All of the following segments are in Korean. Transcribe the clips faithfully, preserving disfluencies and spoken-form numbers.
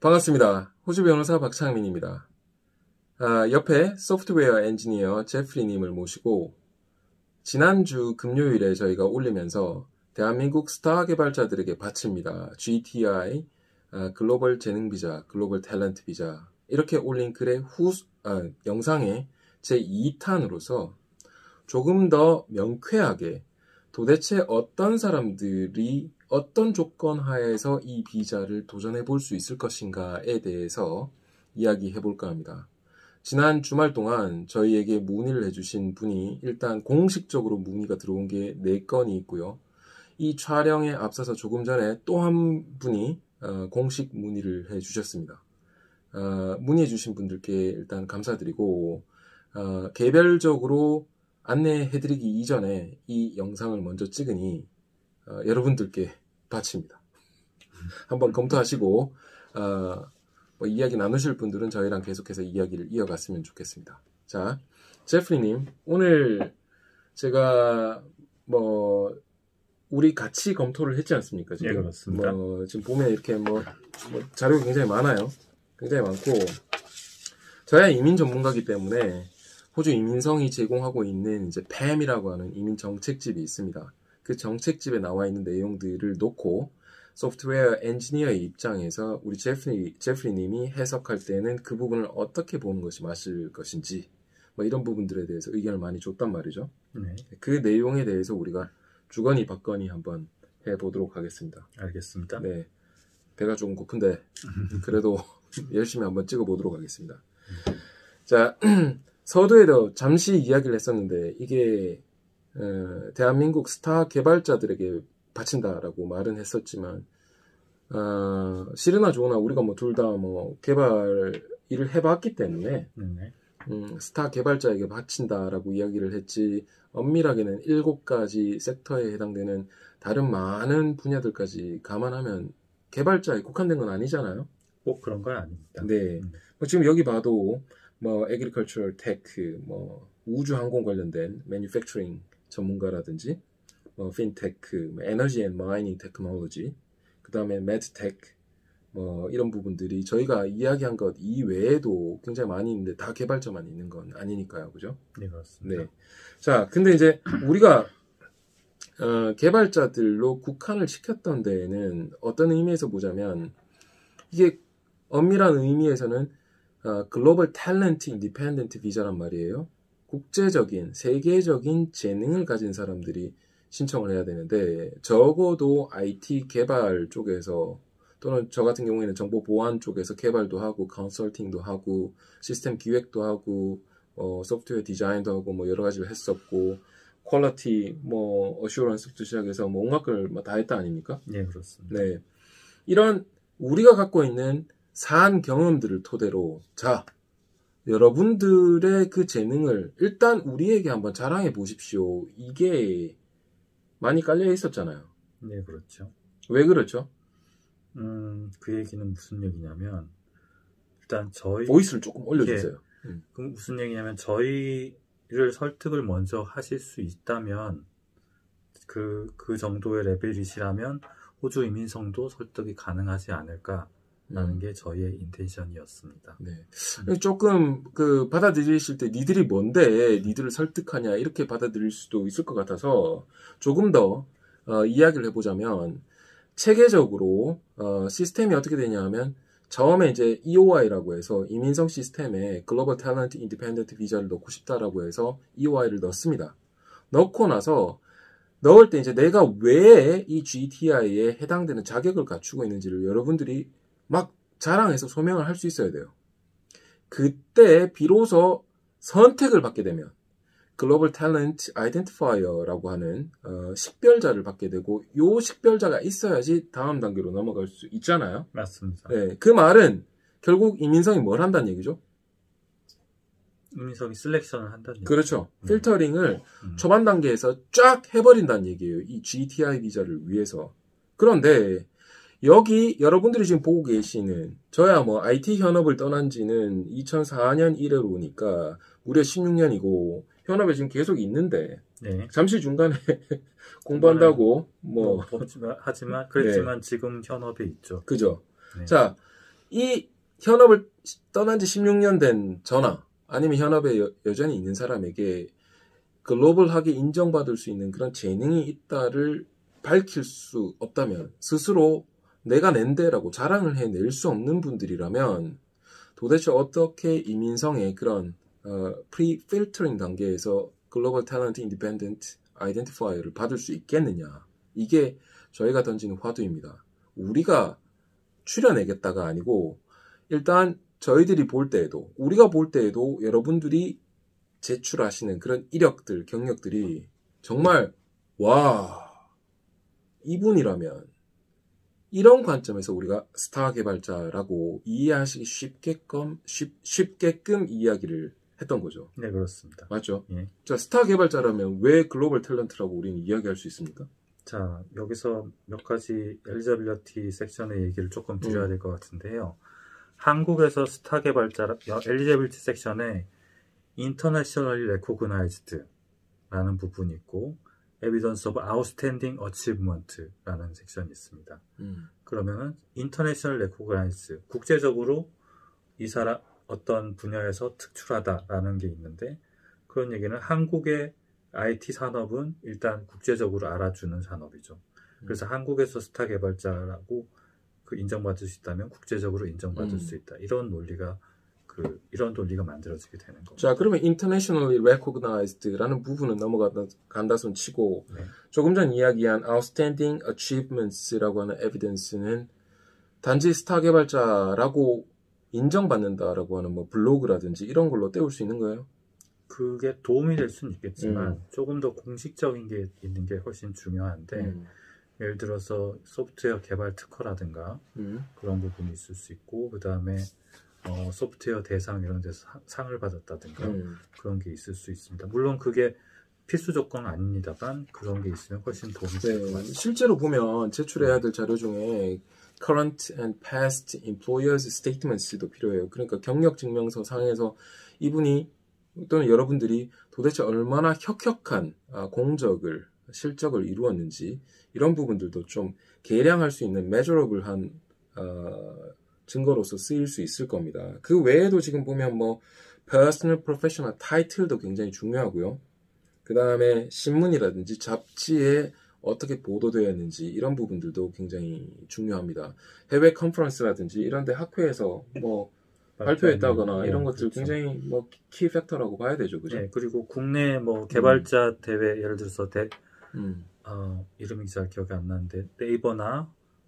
반갑습니다. 호주 변호사 박창민입니다. 아, 옆에 소프트웨어 엔지니어 제프리님을 모시고 지난주 금요일에 저희가 올리면서 대한민국 스타 개발자들에게 바칩니다. 지티아이, 아, 글로벌 재능 비자, 글로벌 탤런트 비자 이렇게 올린 글의 후, 아, 영상의 제이 탄으로서 조금 더 명쾌하게 도대체 어떤 사람들이 어떤 조건 하에서 이 비자를 도전해 볼 수 있을 것인가에 대해서 이야기해 볼까 합니다. 지난 주말 동안 저희에게 문의를 해주신 분이 일단 공식적으로 문의가 들어온 게 네 건이 있고요. 이 촬영에 앞서서 조금 전에 또 한 분이 어, 공식 문의를 해주셨습니다. 어, 문의해 주신 분들께 일단 감사드리고 어, 개별적으로 안내해드리기 이전에 이 영상을 먼저 찍으니 어, 여러분들께 바칩니다. 한번 검토하시고 어, 뭐 이야기 나누실 분들은 저희랑 계속해서 이야기를 이어갔으면 좋겠습니다. 자, 제프리님, 오늘 제가 뭐 우리 같이 검토를 했지 않습니까? 지금? 예, 그렇습니다. 뭐 지금 보면 이렇게 뭐, 뭐 자료가 굉장히 많아요. 굉장히 많고 저야 이민 전문가이기 때문에 호주 이민성이 제공하고 있는 이제 팸이라고 하는 이민 정책집이 있습니다. 그 정책집에 나와 있는 내용들을 놓고 소프트웨어 엔지니어의 입장에서 우리 제프리, 제프리님이 해석할 때는 그 부분을 어떻게 보는 것이 맞을 것인지 뭐 이런 부분들에 대해서 의견을 많이 줬단 말이죠. 네. 그 내용에 대해서 우리가 주거니 받거니 한번 해보도록 하겠습니다. 알겠습니다. 네, 배가 조금 고픈데 그래도 열심히 한번 찍어보도록 하겠습니다. 자, 서두에도 잠시 이야기를 했었는데 이게 어, 대한민국 스타 개발자들에게 바친다라고 말은 했었지만 어, 싫으나 좋으나 우리가 뭐 둘 다 뭐 개발 일을 해봤기 때문에 네. 음, 스타 개발자에게 바친다라고 이야기를 했지 엄밀하게는 일곱 가지 섹터에 해당되는 다른 많은 분야들까지 감안하면 개발자에 국한된 건 아니잖아요. 꼭 그런 건 아닙니다. 네. 음. 뭐 지금 여기 봐도 뭐 agricultural tech, 뭐 우주 항공 관련된 manufacturing 전문가라든지 뭐 핀테크, 뭐 에너지 앤 마이닝 테크놀로지, 그 다음에 medtech, 뭐 이런 부분들이 저희가 이야기한 것 이외에도 굉장히 많이 있는데 다 개발자만 있는 건 아니니까요, 그죠? 네, 그렇습니다. 네. 자, 근데 이제 우리가 어, 개발자들로 국한을 시켰던 데에는 어떤 의미에서 보자면 이게 엄밀한 의미에서는 어, 글로벌 탤런트 인디펜던트 비자란 말이에요. 국제적인, 세계적인 재능을 가진 사람들이 신청을 해야 되는데 적어도 아이티 개발 쪽에서 또는 저 같은 경우에는 정보 보안 쪽에서 개발도 하고 컨설팅도 하고 시스템 기획도 하고 어, 소프트웨어 디자인도 하고 뭐 여러 가지를 했었고 퀄리티 뭐 어슈런스부터 시작해서 뭐 온갖 걸 다 했다 아닙니까? 네, 그렇습니다. 네, 이런 우리가 갖고 있는 산 경험들을 토대로 자 여러분들의 그 재능을 일단 우리에게 한번 자랑해 보십시오. 이게 많이 깔려 있었잖아요. 네, 그렇죠. 왜 그렇죠? 음, 그 얘기는 무슨 얘기냐면 일단 저희 보이스를 조금 올려주세요. 예, 음. 그 무슨 얘기냐면 저희를 설득을 먼저 하실 수 있다면 그, 그 정도의 레벨이시라면 호주 이민성도 설득이 가능하지 않을까 라는 음. 게 저희의 인텐션이었습니다. 네. 음. 조금 그 받아들이실 때 니들이 뭔데 니들을 설득하냐 이렇게 받아들일 수도 있을 것 같아서 조금 더 어, 이야기를 해보자면 체계적으로 어, 시스템이 어떻게 되냐 하면 처음에 이제 이오아이라고 해서 이민성 시스템에 글로벌 탤런트 인디펜던트 비자를 넣고 싶다라고 해서 이오아이를 넣습니다. 넣고 나서 넣을 때 이제 내가 왜 이 지티아이에 해당되는 자격을 갖추고 있는지를 여러분들이 막 자랑해서 소명을 할 수 있어야 돼요. 그때 비로소 선택을 받게 되면 글로벌 탤런트 아이덴티파이어라고 하는 어, 식별자를 받게 되고 요 식별자가 있어야지 다음 단계로 넘어갈 수 있잖아요. 맞습니다. 네, 그 말은 결국 이민성이 뭘 한다는 얘기죠? 이민성이 셀렉션을 한다는 얘기죠. 그렇죠. 음. 필터링을 음. 초반 단계에서 쫙 해버린다는 얘기예요. 이 지티아이 비자를 위해서. 그런데 여기 여러분들이 지금 보고 계시는 저야 뭐 아이티 현업을 떠난 지는 이천사 년 이래로니까 무려 십육 년이고 현업에 지금 계속 있는데 네. 잠시 중간에 공부한다고 뭐, 뭐 하지만, 하지만 그랬지만 네. 지금 현업에 있죠. 그죠. 네. 자, 이 현업을 떠난 지 십육 년 된 저나 아니면 현업에 여, 여전히 있는 사람에게 글로벌하게 인정받을 수 있는 그런 재능이 있다를 밝힐 수 없다면 스스로 내가 낸데라고 자랑을 해낼 수 없는 분들이라면 도대체 어떻게 이민성의 그런 어, 프리-필터링 단계에서 글로벌 탤런트 인디펜던트 아이덴티파이어를 받을 수 있겠느냐. 이게 저희가 던지는 화두입니다. 우리가 추려내겠다가 아니고 일단 저희들이 볼 때에도 우리가 볼 때에도 여러분들이 제출하시는 그런 이력들, 경력들이 정말 와 이분이라면 이런 관점에서 우리가 스타 개발자라고 이해하시기 쉽게끔 쉽, 쉽게끔 이야기를 했던 거죠. 네, 그렇습니다. 맞죠? 예. 자, 스타 개발자라면 왜 글로벌 탤런트라고 우리는 이야기할 수 있습니까? 자, 여기서 몇 가지 엘리자빌리티 섹션의 얘기를 조금 드려야 음. 될 것 같은데요. 한국에서 스타 개발자 엘리자빌리티 섹션에 Internationally Recognized 라는 부분이 있고 Evidence of Outstanding Achievement 라는 섹션이 있습니다. 음. 그러면은 International Recognized, 국제적으로 이 사람 어떤 분야에서 특출하다라는 게 있는데, 그런 얘기는 한국의 아이티 산업은 일단 국제적으로 알아주는 산업이죠. 그래서 음. 한국에서 스타 개발자라고 그 인정받을 수 있다면 국제적으로 인정받을 음. 수 있다. 이런 논리가 그 이런 논리가 만들어지게 되는 거죠. 자, 그러면 internationally recognized라는 부분은 넘어간다 손 치고 네. 조금 전 이야기한 outstanding achievements라고 하는 evidence는 단지 스타 개발자라고 인정받는다라고 하는 뭐 블로그라든지 이런 걸로 때울 수 있는 거예요? 그게 도움이 될 수는 있겠지만 음. 조금 더 공식적인 게 있는 게 훨씬 중요한데 음. 예를 들어서 소프트웨어 개발 특허라든가 음. 그런 부분이 있을 수 있고, 그 다음에 어, 소프트웨어 대상 이런 데서 사, 상을 받았다든가 음. 그런 게 있을 수 있습니다. 물론 그게 필수 조건은 아닙니다만 그런 게 있으면 훨씬 도움이 될 것 같습니다. 실제로 보면 제출해야 될 자료 중에 current and past employers statements도 필요해요. 그러니까 경력 증명서 상에서 이분이 또는 여러분들이 도대체 얼마나 혁혁한 공적을, 실적을 이루었는지 이런 부분들도 좀 계량할 수 있는 measurable한 어, 증거로서 쓰일 수 있을 겁니다. 그 외에도 지금 보면 뭐 personal, professional title도 굉장히 중요하고요. 그 다음에 신문이라든지 잡지에 어떻게 보도되었는지 이런 부분들도 굉장히 중요합니다. 해외 컨퍼런스라든지 이런 데 학회에서 뭐 발표했다거나 네, 이런 것들 그렇죠. 굉장히 뭐 키 팩터라고 봐야 되죠. 그죠? 네, 그리고 국내 뭐 개발자 음. 대회 예를 들어서 대, 음. 어, 이름이 잘 기억이 안 나는데 네이버나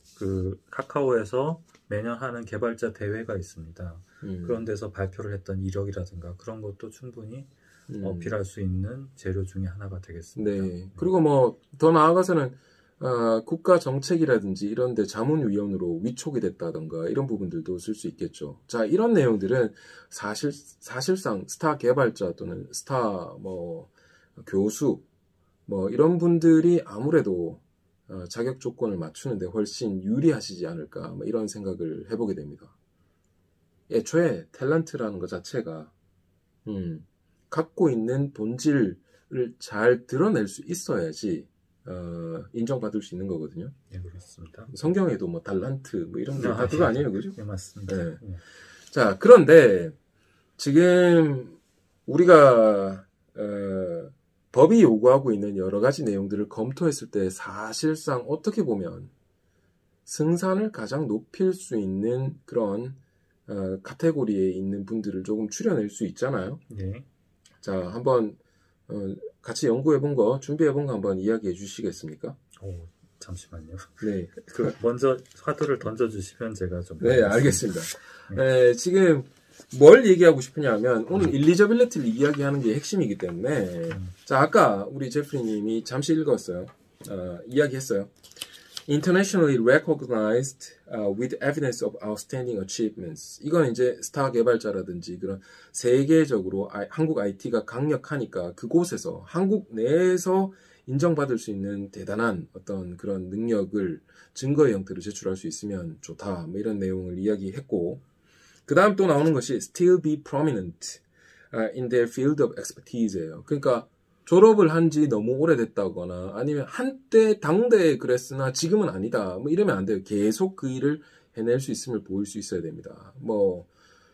그 카카오에서 매년 하는 개발자 대회가 있습니다. 음. 그런 데서 발표를 했던 이력이라든가 그런 것도 충분히 음. 어필할 수 있는 재료 중에 하나가 되겠습니다. 네. 네. 그리고 뭐 더 나아가서는 어, 국가 정책이라든지 이런 데 자문위원으로 위촉이 됐다던가 이런 부분들도 쓸 수 있겠죠. 자, 이런 내용들은 사실, 사실상 스타 개발자 또는 스타 뭐 교수 뭐 이런 분들이 아무래도 어, 자격 조건을 맞추는데 훨씬 유리하시지 않을까 뭐 이런 생각을 해보게 됩니다. 애초에 탤런트라는 것 자체가 음, 갖고 있는 본질을 잘 드러낼 수 있어야지 어, 인정받을 수 있는 거거든요. 네, 그렇습니다. 성경에도 뭐 달란트 뭐 이런 게 다 그거 아니에요, 그죠? 네, 맞습니다. 네. 네. 자, 그런데 지금 우리가 어, 법이 요구하고 있는 여러 가지 내용들을 검토했을 때 사실상 어떻게 보면 승산을 가장 높일 수 있는 그런 어, 카테고리에 있는 분들을 조금 추려낼 수 있잖아요. 네. 자, 한번 어, 같이 연구해본 거, 준비해본 거 한번 이야기해 주시겠습니까? 오, 잠시만요. 네. 그 먼저 화두를 던져주시면 제가 좀. 네, 알겠습니다. 네. 네, 지금 뭘 얘기하고 싶으냐면 오늘 일리저빌리티를 이야기하는 게 핵심이기 때문에 음. 자, 아까 우리 제프리님이 잠시 읽었어요. 어, 이야기했어요. Internationally recognized uh, with evidence of outstanding achievements. 이건 이제 스타 개발자라든지 그런 세계적으로 아, 한국 아이티가 강력하니까 그곳에서 한국 내에서 인정받을 수 있는 대단한 어떤 그런 능력을 증거의 형태로 제출할 수 있으면 좋다. 뭐 이런 내용을 이야기했고, 그 다음 또 나오는 것이 still be prominent uh, in their field of expertise예요. 그러니까 졸업을 한 지 너무 오래됐다거나 아니면 한때 당대에 그랬으나 지금은 아니다. 뭐 이러면 안 돼요. 계속 그 일을 해낼 수 있음을 보일 수 있어야 됩니다. 뭐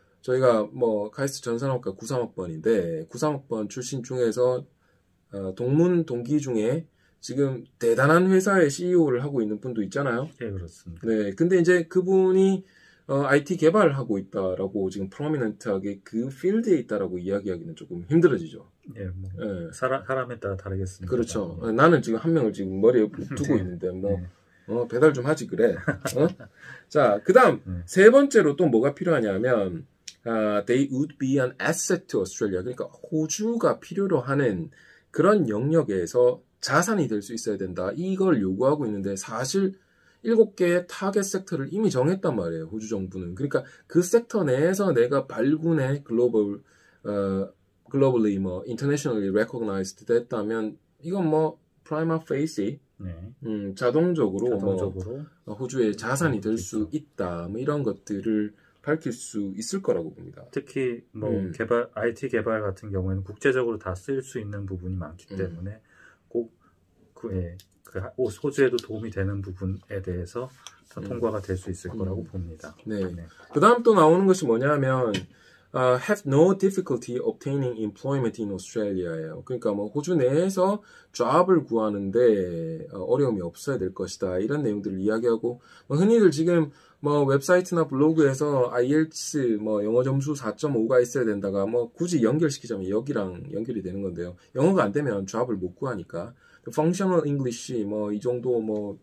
저희가 뭐 카이스트 전산학과 구십삼학번인데 구십삼학번 출신 중에서 어, 동문 동기 중에 지금 대단한 회사의 씨이오를 하고 있는 분도 있잖아요. 예, 그렇습니다. 네, 근데 이제 그분이 어, 아이티 개발을 하고 있다라고 지금 프로미넌트하게 그 필드에 있다라고 이야기하기는 조금 힘들어지죠. 예, 뭐 네. 사람 사람에 따라 다르겠습니다. 그렇죠. 네. 나는 지금 한 명을 지금 머리에 두고 네. 있는데 뭐 네. 어, 배달 좀 하지 그래. 어? 자, 그다음 네. 세 번째로 또 뭐가 필요하냐면 uh, they would be an asset to Australia. 그러니까 호주가 필요로 하는 그런 영역에서 자산이 될 수 있어야 된다. 이걸 요구하고 있는데 사실 일곱 개의 타겟 섹터를 이미 정했단 말이에요. 호주 정부는. 그러니까 그 섹터 내에서 내가 발군의 글로벌 어, 글로벌리 뭐 internationally recognized 됐다면 이건 뭐 prima facie 네. 음, 자동적으로, 자동적으로 뭐 호주의 자산이 될 수 있다. 뭐 이런 것들을 밝힐 수 있을 거라고 봅니다. 특히 뭐 음. 개발 아이티 개발 같은 경우에는 국제적으로 다 쓸 수 있는 부분이 많기 음. 때문에 꼭 그, 예, 그 호주에도 도움이 되는 부분에 대해서 다 음. 통과가 될 수 있을 거라고 음. 봅니다. 네. 네. 그 다음 또 나오는 것이 뭐냐면 uh, have no difficulty obtaining employment in Australia예요. 그러니까 뭐 호주 내에서 잡을 구하는데 어, 어려움이 없어야 될 것이다. 이런 내용들을 이야기하고 뭐 흔히들 지금 뭐 웹사이트나 블로그에서 아이엘티에스 뭐 영어 점수 사 점 오가 있어야 된다가 뭐 굳이 연결시키자면 여기랑 연결이 되는 건데요. 영어가 안 되면 잡을 못 구하니까 functional English 뭐 이 정도 뭐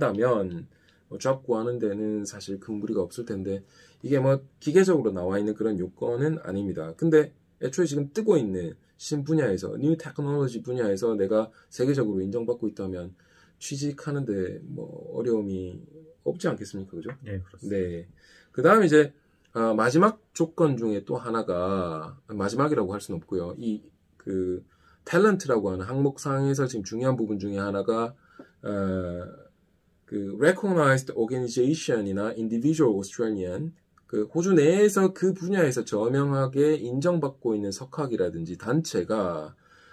된다면 뭐 잡 구하는 데는 사실 큰 무리가 없을 텐데 이게 뭐 기계적으로 나와 있는 그런 요건은 아닙니다. 근데 애초에 지금 뜨고 있는 신분야에서 뉴 테크놀로지 분야에서 내가 세계적으로 인정받고 있다면 취직하는데 뭐 어려움이 없지 않겠습니까? 그죠? 네, 그렇습니다. 네. 그 다음 이제 어, 마지막 조건 중에 또 하나가 마지막이라고 할 수는 없고요. 이 그 탤런트라고 하는 항목상에서 지금 중요한 부분 중에 하나가 어, 그 recognized organization이나 individual Australian 그 호주 내에서 그 분야에서 저명하게 인정받고 있는 석학이라든지 단체가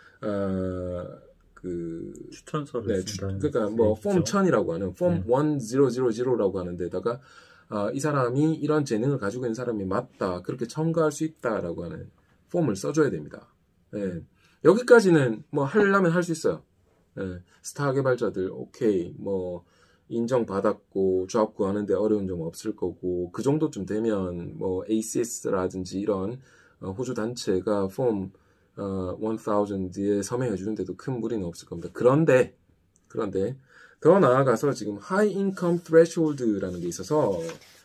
어, 그 추천서를 네, 쓴다는 그러니까 뭐 폼 얘기죠. 천이라고 하는 폼 네. 천라고 하는 데다가 어, 이 사람이 이런 재능을 가지고 있는 사람이 맞다 그렇게 첨가할 수 있다라고 하는 폼을 써줘야 됩니다. 네. 여기까지는 뭐 하려면 할 수 있어요. 네. 스타 개발자들 오케이 뭐 인정받았고 잡 구하는데 어려운 점 없을 거고 그 정도쯤 되면 뭐 에이씨에스라든지 이런 어, 호주 단체가 폼 어, 천에 서명해 주는데도 큰 무리는 없을 겁니다. 그런데 그런데 더 나아가서 지금 High Income Threshold라는 게 있어서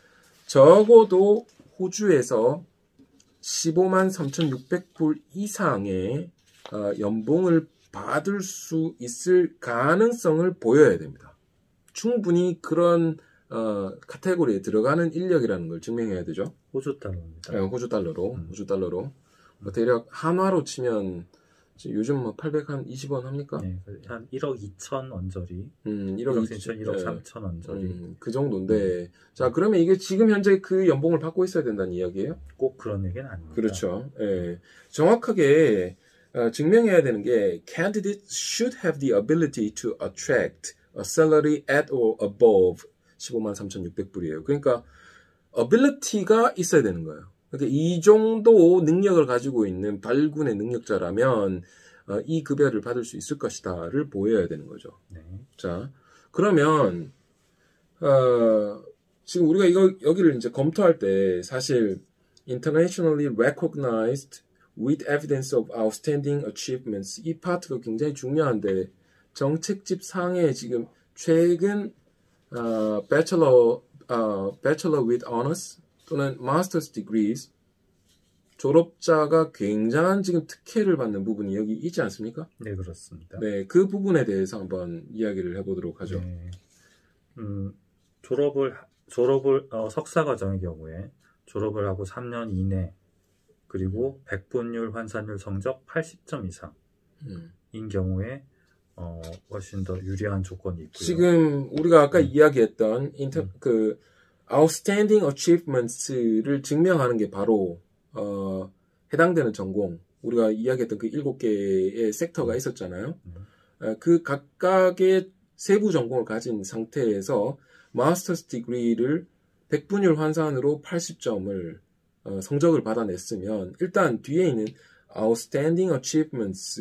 적어도 호주에서 십오만 삼천육백 불 이상의 어, 연봉을 받을 수 있을 가능성을 보여야 됩니다. 충분히 그런 어, 카테고리에 들어가는 인력이라는 걸 증명해야 되죠. 호주 달러입니다. 네, 호주 달러로, 음. 호주 달러로. 뭐 대략 한화로 치면 요즘 뭐 팔백이십 원 합니까? 네, 한 일억 이천 원저리, 음, 일억 일억 이천, 일억 삼천 원저리. 음, 그 정도인데, 자 그러면 이게 지금 현재 그 연봉을 받고 있어야 된다는 이야기예요? 꼭 그런 얘기는 아닙니다. 그렇죠. 예, 정확하게 어, 증명해야 되는 게 candidates should have the ability to attract a salary at or above 십오만 삼천육백 불이에요. 그러니까 ability가 있어야 되는 거예요. 그러니까 이 정도 능력을 가지고 있는 발군의 능력자라면 어, 이 급여를 받을 수 있을 것이다를 보여야 되는 거죠. 네. 자, 그러면 어, 지금 우리가 이거 여기를 이제 검토할 때 사실 internationally recognized with evidence of outstanding achievements 이 파트가 굉장히 중요한데 정책집 상에 지금 최근 어, bachelor 어, bachelor with honors 또는 master's degrees 졸업자가 굉장한 지금 특혜를 받는 부분이 여기 있지 않습니까? 네, 그렇습니다. 네, 그 부분에 대해서 한번 이야기를 해보도록 하죠. 네. 음, 졸업을 졸업을 어, 석사 과정의 경우에 졸업을 하고 삼 년 이내 그리고 백분율 환산율 성적 팔십 점 이상인 음. 경우에 어, 훨씬 더 유리한 조건이 있고요. 지금 우리가 아까 음. 이야기했던 인터, 음. 그 outstanding achievements를 증명하는 게 바로 어, 해당되는 전공 우리가 이야기했던 그 일곱 개의 섹터가 있었잖아요. 음. 어, 그 각각의 세부 전공을 가진 상태에서 마스터스 디그리를 백분율 환산으로 팔십 점을 어, 성적을 받아냈으면 일단 뒤에 있는 outstanding achievements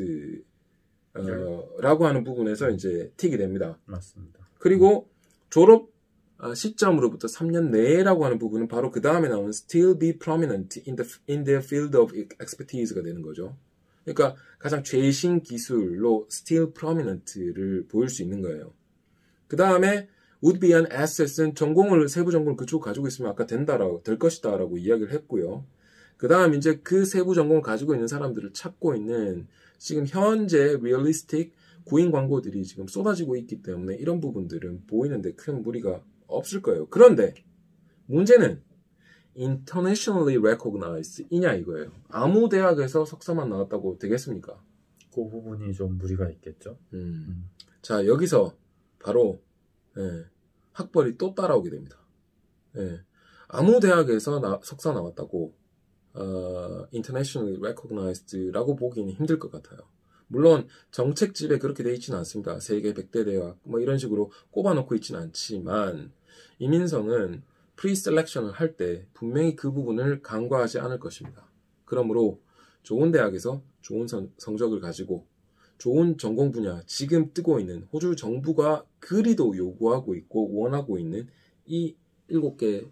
어, 네. 라고 하는 부분에서 이제 틱이 됩니다. 맞습니다. 그리고 졸업 어, 시점으로부터 삼 년 내라고 하는 부분은 바로 그 다음에 나오는 still be prominent in the in their field of expertise가 되는 거죠. 그러니까 가장 최신 기술로 still prominent를 보일 수 있는 거예요. 그 다음에 would be an asset은 전공을 세부 전공을 그쪽 가지고 있으면 아까 된다라고 될 것이다라고 이야기를 했고요. 그 다음 이제 그 세부 전공을 가지고 있는 사람들을 찾고 있는 지금 현재 realistic 구인 광고들이 지금 쏟아지고 있기 때문에 이런 부분들은 보이는데 큰 무리가 없을 거예요. 그런데 문제는 internationally recognized 이냐 이거예요. 아무 대학에서 석사만 나왔다고 되겠습니까? 그 부분이 좀 무리가 있겠죠. 음. 음. 자, 여기서 바로 예, 학벌이 또 따라오게 됩니다. 예, 아무 대학에서 나, 석사 나왔다고 어, internationally recognized라고 보기는 힘들 것 같아요. 물론 정책집에 그렇게 돼 있지는 않습니다. 세계 백 대 대학 뭐 이런 식으로 꼽아놓고 있지는 않지만 이민성은 프리셀렉션을 할 때 분명히 그 부분을 간과하지 않을 것입니다. 그러므로 좋은 대학에서 좋은 선, 성적을 가지고 좋은 전공 분야, 지금 뜨고 있는 호주 정부가 그리도 요구하고 있고 원하고 있는 이 일곱 개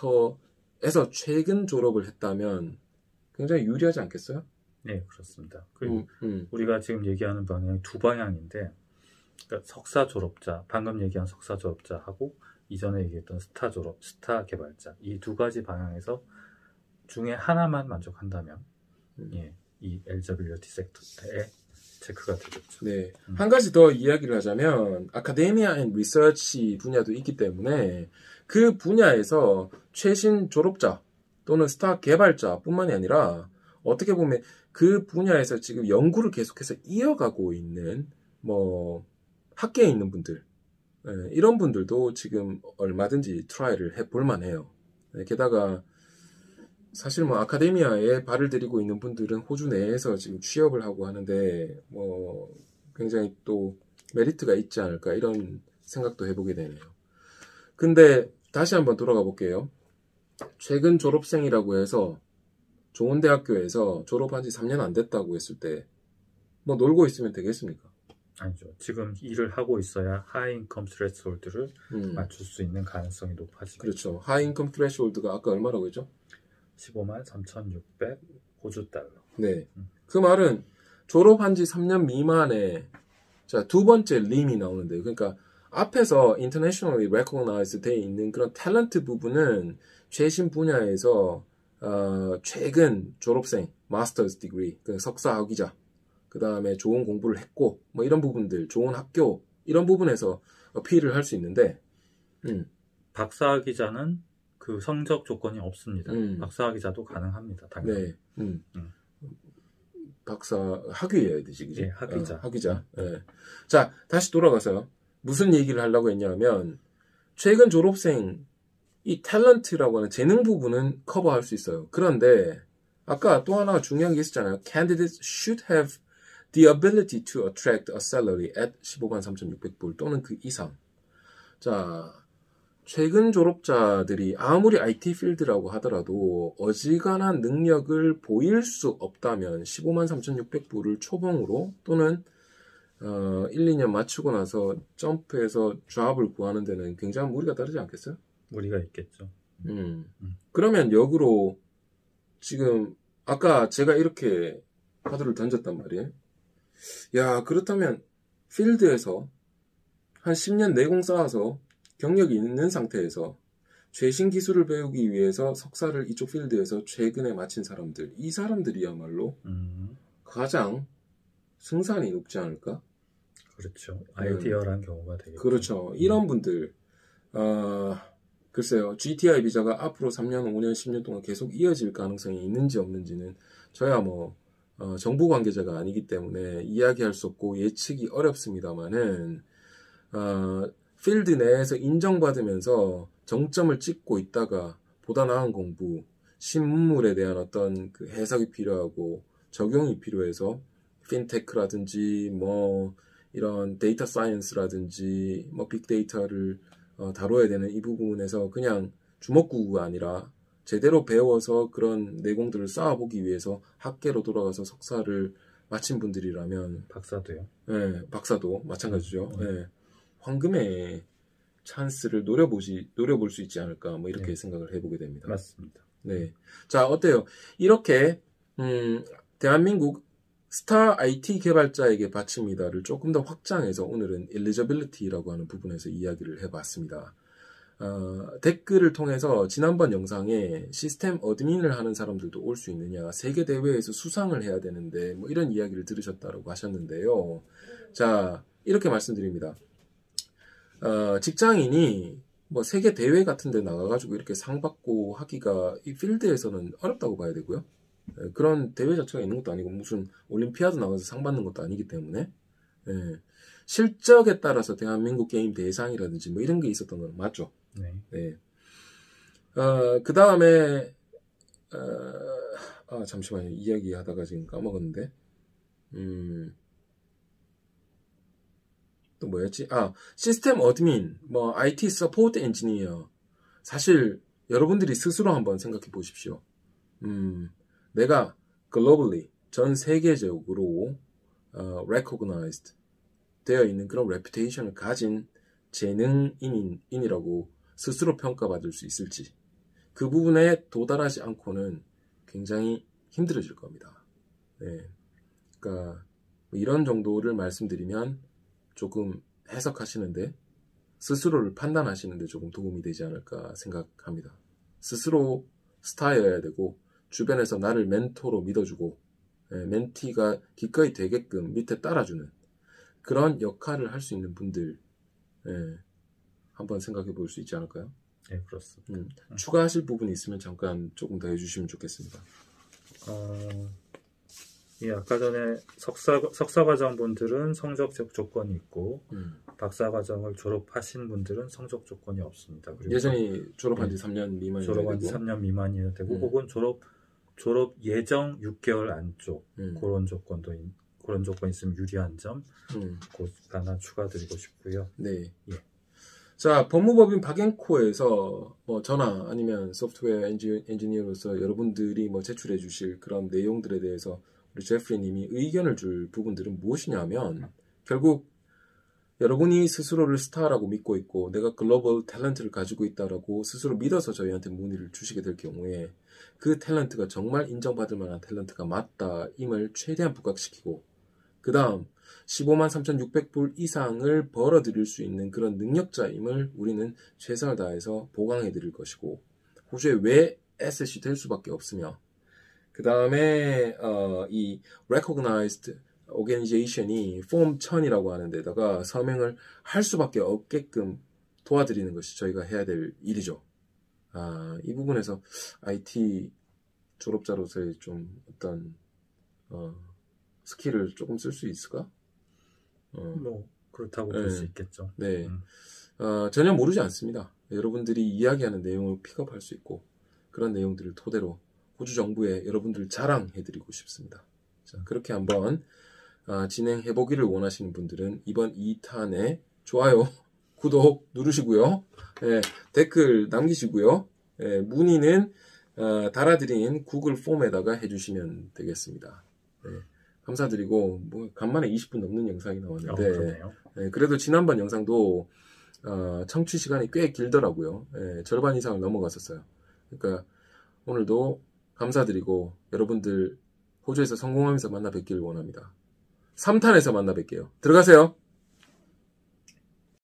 섹터에서 최근 졸업을 했다면 굉장히 유리하지 않겠어요? 네, 그렇습니다. 그리고 음, 음. 우리가 지금 얘기하는 방향이 두 방향인데, 그러니까 석사 졸업자, 방금 얘기한 석사 졸업자하고 이전에 얘기했던 스타 졸업, 스타 개발자, 이 두 가지 방향에서 중에 하나만 만족한다면, 음. 예, 이 엘지비티 섹터에 체크가 되겠죠. 네. 음. 한 가지 더 이야기를 하자면 아카데미아 앤 리서치 분야도 있기 때문에 그 분야에서 최신 졸업자 또는 스타 개발자뿐만이 아니라 어떻게 보면 그 분야에서 지금 연구를 계속해서 이어가고 있는 뭐 학계에 있는 분들 네, 이런 분들도 지금 얼마든지 트라이를 해볼 만해요. 네, 게다가 사실 뭐 아카데미아에 발을 들이고 있는 분들은 호주 내에서 지금 취업을 하고 하는데 뭐 굉장히 또 메리트가 있지 않을까 이런 생각도 해보게 되네요. 근데 다시 한번 돌아가 볼게요. 최근 졸업생이라고 해서 좋은 대학교에서 졸업한 지 삼 년 안 됐다고 했을 때 뭐 놀고 있으면 되겠습니까? 아니죠. 지금 일을 하고 있어야 하이 인컴 스레스홀드를 음, 맞출 수 있는 가능성이 높아지죠. 그렇죠. 하이 인컴 트레시홀드가 아까 얼마라고 했죠? 십오만 삼천육백 호주 달러. 네. 그 말은 졸업한 지 삼 년 미만에 자, 두 번째 림이 나오는데요. 그러니까 앞에서 internationally recognized 돼 있는 그런 탤런트 부분은 최신 분야에서 어, 최근 졸업생, 마스터스 디그리, 그 석사 학위자, 그 다음에 좋은 공부를 했고 뭐 이런 부분들, 좋은 학교 이런 부분에서 어필을 할 수 있는데 음. 박사학위자는 그 성적 조건이 없습니다. 음. 박사학위자도 가능합니다. 당연히. 네. 음. 음. 박사 학위여야 되지, 그지? 예, 학위자. 어, 학위자. 예. 자, 다시 돌아가서요. 무슨 얘기를 하려고 했냐면 최근 졸업생 이 탤런트라고 하는 재능 부분은 커버할 수 있어요. 그런데 아까 또 하나 중요한 게 있었잖아요. Candidates should have the ability to attract a salary at 십오만 삼천육백 불 또는 그 이상. 자, 최근 졸업자들이 아무리 아이티 필드라고 하더라도 어지간한 능력을 보일 수 없다면 십오만 삼천육백 불을 초봉으로 또는 어, 일, 이 년 마치고 나서 점프해서 잡을 구하는 데는 굉장한 무리가 따르지 않겠어요? 무리가 있겠죠. 음. 음. 그러면 역으로 지금 아까 제가 이렇게 카드를 던졌단 말이에요. 야, 그렇다면 필드에서 한 십 년 내공 쌓아서 경력이 있는 상태에서 최신 기술을 배우기 위해서 석사를 이쪽 필드에서 최근에 마친 사람들, 이 사람들이야말로 음. 가장 승산이 높지 않을까? 그렇죠. 아이디어란 음. 경우가 되겠죠. 그렇죠. 이런 분들 어, 글쎄요. 지티아이 비자가 앞으로 삼 년, 오 년, 십 년 동안 계속 이어질 가능성이 있는지 없는지는 저야 뭐 어, 정부 관계자가 아니기 때문에 이야기할 수 없고 예측이 어렵습니다만은 어, 필드 내에서 인정받으면서 정점을 찍고 있다가 보다 나은 공부, 신문물에 대한 어떤 그 해석이 필요하고 적용이 필요해서 핀테크라든지 뭐 이런 데이터 사이언스라든지 뭐 빅데이터를 어, 다뤄야 되는 이 부분에서 그냥 주먹구구가 아니라 제대로 배워서 그런 내공들을 쌓아보기 위해서 학계로 돌아가서 석사를 마친 분들이라면 박사도요. 네, 박사도 마찬가지죠. 음. 네, 황금의 찬스를 노려보지 노려볼 수 있지 않을까 뭐 이렇게 네. 생각을 해보게 됩니다. 맞습니다. 네, 자 어때요? 이렇게 음, 대한민국 스타 아이티 개발자에게 바칩니다를 조금 더 확장해서 오늘은 엘리저빌리티라고 하는 부분에서 이야기를 해봤습니다. 어, 댓글을 통해서 지난번 영상에 시스템 어드민을 하는 사람들도 올 수 있느냐, 세계 대회에서 수상을 해야 되는데 뭐 이런 이야기를 들으셨다고 하셨는데요. 자, 이렇게 말씀드립니다. 어, 직장인이 뭐 세계 대회 같은 데 나가가지고 이렇게 상 받고 하기가 이 필드에서는 어렵다고 봐야 되고요. 예, 그런 대회 자체가 있는 것도 아니고 무슨 올림피아드 나가서 상 받는 것도 아니기 때문에 예, 실적에 따라서 대한민국 게임 대상이라든지 뭐 이런 게 있었던 건 맞죠. 네. 네. 어, 그 다음에 어, 아 잠시만요. 이야기 하다가 지금 까먹었는데 음, 또 뭐였지? 아 시스템 어드민, 뭐 아이티 서포트 엔지니어. 사실 여러분들이 스스로 한번 생각해 보십시오. 음, 내가 globally 전 세계적으로 어, recognized 되어 있는 그런 reputation을 가진 재능인이라고 스스로 평가받을 수 있을지, 그 부분에 도달하지 않고는 굉장히 힘들어질 겁니다. 네. 그러니까 이런 정도를 말씀드리면 조금 해석하시는데, 스스로를 판단하시는데 조금 도움이 되지 않을까 생각합니다. 스스로 스타여야 되고 주변에서 나를 멘토로 믿어주고 예, 멘티가 기꺼이 되게끔 밑에 따라주는 그런 역할을 할 수 있는 분들 예, 한번 생각해 볼 수 있지 않을까요? 네, 그렇습니다. 음, 추가하실 부분이 있으면 잠깐 조금 더 해주시면 좋겠습니다. 어, 이 아까 전에 석사, 석사과정 분들은 성적 조건이 있고 음. 박사과정을 졸업하신 분들은 성적 조건이 없습니다. 그리고 예전에 졸업한 지 네. 삼 년 미만이어야 졸업한 되고 지 삼 년 미만이어야 되고 음. 혹은 졸업 졸업 예정 육 개월 안쪽 음. 그런 조건도 있, 그런 조건 있으면 유리한 점 음. 곧 하나 추가드리고 싶고요. 네. 예. 자, 법무법인 박앤코에서 뭐 저나 아니면 소프트웨어 엔지, 엔지니어로서 여러분들이 뭐 제출해 주실 그런 내용들에 대해서 우리 제프리님이 의견을 줄 부분들은 무엇이냐면, 결국 여러분이 스스로를 스타라고 믿고 있고 내가 글로벌 탤런트를 가지고 있다라고 스스로 믿어서 저희한테 문의를 주시게 될 경우에 그 탤런트가 정말 인정받을 만한 탤런트가 맞다임을 최대한 부각시키고, 그 다음 십오만 삼천육백 불 이상을 벌어들일 수 있는 그런 능력자임을 우리는 최선을 다해서 보강해 드릴 것이고, 호주에 왜 에셋이 될 수밖에 없으며, 그 다음에 어, 이 recognized organization이 폼 천이라고 하는 데다가 서명을 할 수밖에 없게끔 도와드리는 것이 저희가 해야 될 일이죠. 아, 이 부분에서 아이티 졸업자로서의 좀 어떤 어, 스킬을 조금 쓸 수 있을까? 어, 뭐 그렇다고 네. 볼 수 있겠죠. 네, 음. 어, 전혀 모르지 않습니다. 여러분들이 이야기하는 내용을 픽업할 수 있고 그런 내용들을 토대로 호주 정부에 여러분들 자랑해드리고 싶습니다. 자, 그렇게 한번 어, 진행해보기를 원하시는 분들은 이번 이 탄에 좋아요, 구독 누르시고요. 예, 댓글 남기시고요. 예, 문의는 어, 달아드린 구글 폼에다가 해주시면 되겠습니다. 예, 감사드리고 뭐 간만에 이십 분 넘는 영상이 나왔는데 어, 그러네요. 예, 그래도 지난번 영상도 어, 청취 시간이 꽤 길더라고요. 예, 절반 이상을 넘어갔었어요. 그러니까 오늘도 감사드리고 여러분들 호주에서 성공하면서 만나 뵙기를 원합니다. 삼 탄에서 만나 뵐게요. 들어가세요.